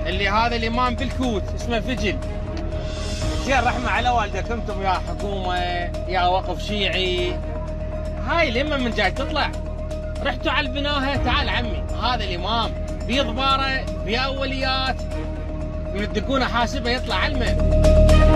اللي هذا الامام بالكوت اسمه فجل. زين رحمه على والدك، انتم يا حكومه يا وقف شيعي، هاي الامه من جاي تطلع رحتوا على البناها. تعال عمي، هذا الامام بيضباره باوليات، من تدقونه حاسبه يطلع علمه.